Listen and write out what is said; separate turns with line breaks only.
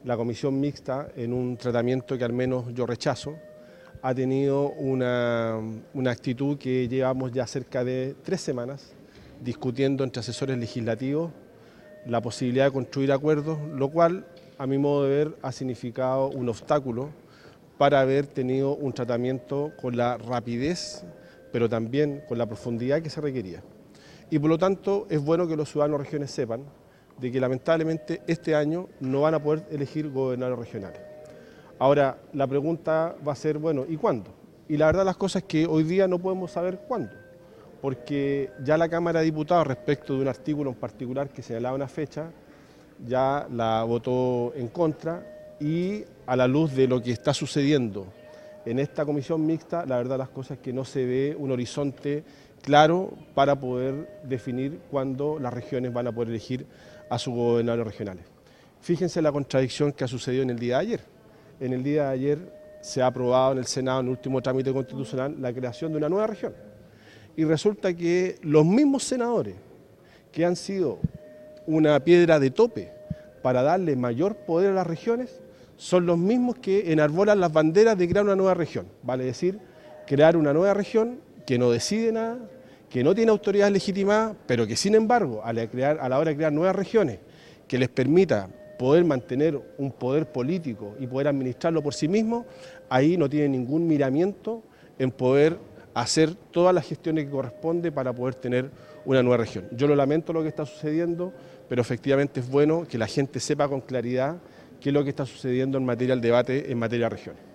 la comisión mixta, en un tratamiento que al menos yo rechazo, ha tenido una actitud que llevamos ya cerca de 3 semanas discutiendo entre asesores legislativos la posibilidad de construir acuerdos, lo cual, a mi modo de ver, ha significado un obstáculo para haber tenido un tratamiento con la rapidez, pero también con la profundidad que se requería. Y por lo tanto, es bueno que los ciudadanos de regiones sepan de que lamentablemente este año no van a poder elegir gobernadores regionales. Ahora, la pregunta va a ser, bueno, ¿y cuándo? Y la verdad las cosas es que hoy día no podemos saber cuándo, porque ya la Cámara de Diputados, respecto de un artículo en particular que señalaba una fecha, ya la votó en contra, y a la luz de lo que está sucediendo en esta comisión mixta, la verdad las cosas es que no se ve un horizonte claro para poder definir cuándo las regiones van a poder elegir a sus gobernadores regionales. Fíjense la contradicción que ha sucedido en el día de ayer. En el día de ayer se ha aprobado en el Senado, en el último trámite constitucional, la creación de una nueva región. Y resulta que los mismos senadores que han sido una piedra de tope para darle mayor poder a las regiones son los mismos que enarbolan las banderas de crear una nueva región. Vale decir, crear una nueva región que no decide nada, que no tiene autoridad legitimada, pero que sin embargo, a la hora de crear nuevas regiones que les permita poder mantener un poder político y poder administrarlo por sí mismo, ahí no tiene ningún miramiento en poder hacer todas las gestiones que corresponde para poder tener una nueva región. Yo lo lamento lo que está sucediendo, pero efectivamente es bueno que la gente sepa con claridad qué es lo que está sucediendo en materia del debate en materia de regiones.